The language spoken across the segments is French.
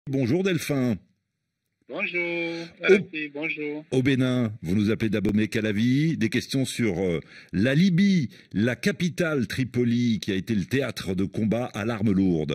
Bonjour Delphin. Bonjour, Au, bonjour. au Bénin, vous nous appelez d'Abomey Calavi. Des questions sur la Libye, la capitale Tripoli, qui a été le théâtre de combats à l'arme lourde.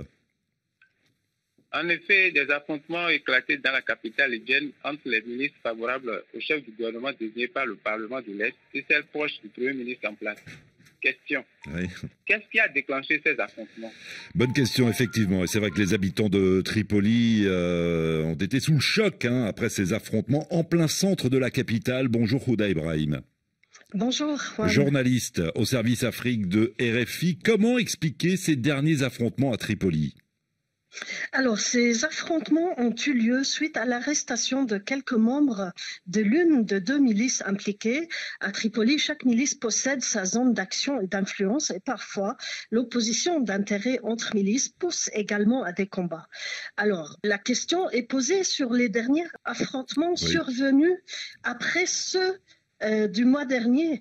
En effet, des affrontements ont éclaté dans la capitale libyenne entre les milices favorables au chef du gouvernement désigné par le Parlement de l'Est et celles proches du Premier ministre en place. Question. Oui. Qu'est-ce qui a déclenché ces affrontements? Bonne question, effectivement. Et c'est vrai que les habitants de Tripoli ont été sous le choc après ces affrontements en plein centre de la capitale. Bonjour Houda Ibrahim. Bonjour, Juan. Journaliste au service Afrique de RFI. Comment expliquer ces derniers affrontements à Tripoli ? Alors, ces affrontements ont eu lieu suite à l'arrestation de quelques membres de l'une de deux milices impliquées. À Tripoli, chaque milice possède sa zone d'action et d'influence et parfois l'opposition d'intérêts entre milices pousse également à des combats. Alors, la question est posée sur les derniers affrontements survenus après ceux du mois dernier,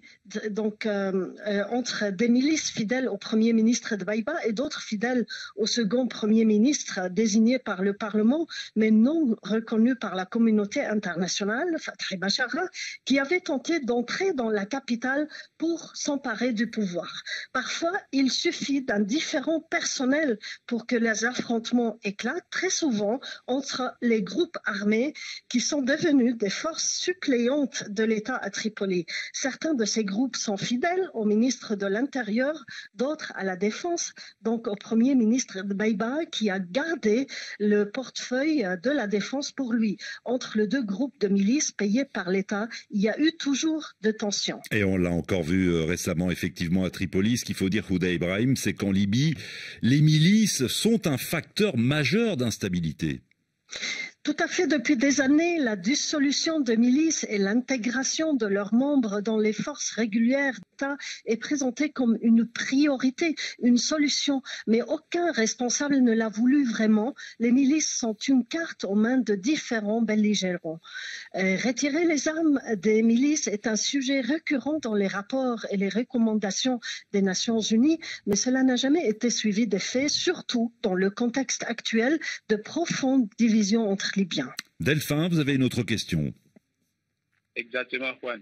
entre des milices fidèles au Premier ministre de Baïba et d'autres fidèles au second Premier ministre désigné par le Parlement, mais non reconnu par la communauté internationale, Fathi Bashagha, qui avait tenté d'entrer dans la capitale pour s'emparer du pouvoir. Parfois, il suffit d'un différend personnel pour que les affrontements éclatent, très souvent entre les groupes armés qui sont devenus des forces suppléantes de l'État à Tripoli. Certains de ces groupes sont fidèles au ministre de l'Intérieur, d'autres à la Défense, donc au Premier ministre de Baïba qui a gardé le portefeuille de la Défense pour lui. Entre les deux groupes de milices payés par l'État, il y a eu toujours de tensions. Et on l'a encore vu récemment effectivement à Tripoli. Ce qu'il faut dire, Houda Ibrahim, c'est qu'en Libye, les milices sont un facteur majeur d'instabilité. Tout à fait. Depuis des années, la dissolution de milices et l'intégration de leurs membres dans les forces régulières d'État est présentée comme une priorité, une solution. Mais aucun responsable ne l'a voulu vraiment. Les milices sont une carte aux mains de différents belligérants. Retirer les armes des milices est un sujet récurrent dans les rapports et les recommandations des Nations Unies, mais cela n'a jamais été suivi des faits, surtout dans le contexte actuel de profondes divisions entre Libyens. Delphin, vous avez une autre question. Exactement, Juan.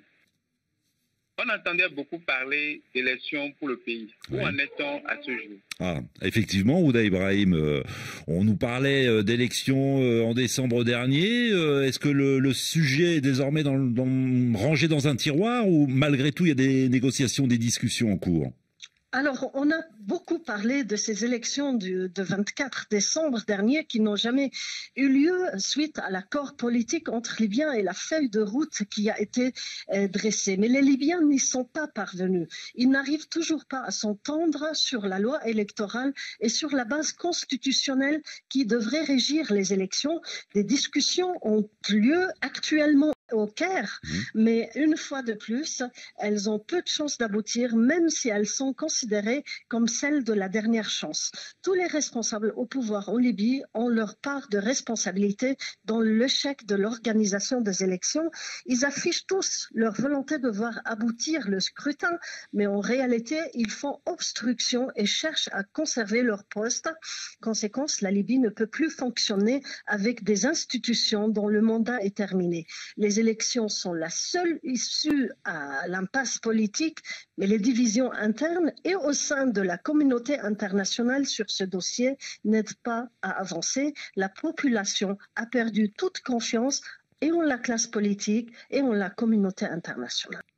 On entendait beaucoup parler d'élections pour le pays. Où en est-on à ce jour? Effectivement, Houda Ibrahim, on nous parlait d'élections en décembre dernier. Est-ce que le sujet est désormais rangé dans un tiroir ou malgré tout il y a des négociations, des discussions en cours? Alors, on a beaucoup parlé de ces élections de 24 décembre dernier qui n'ont jamais eu lieu suite à l'accord politique entre Libyens et la feuille de route qui a été dressée. Mais les Libyens n'y sont pas parvenus. Ils n'arrivent toujours pas à s'entendre sur la loi électorale et sur la base constitutionnelle qui devrait régir les élections. Des discussions ont lieu actuellement au Caire, mais une fois de plus, elles ont peu de chances d'aboutir, même si elles sont considérées comme celles de la dernière chance. Tous les responsables au pouvoir en Libye ont leur part de responsabilité dans l'échec de l'organisation des élections. Ils affichent tous leur volonté de voir aboutir le scrutin, mais en réalité, ils font obstruction et cherchent à conserver leur poste. Conséquence, la Libye ne peut plus fonctionner avec des institutions dont le mandat est terminé. Les élections sont la seule issue à l'impasse politique, mais les divisions internes et au sein de la communauté internationale sur ce dossier n'aident pas à avancer. La population a perdu toute confiance et en la classe politique et en la communauté internationale.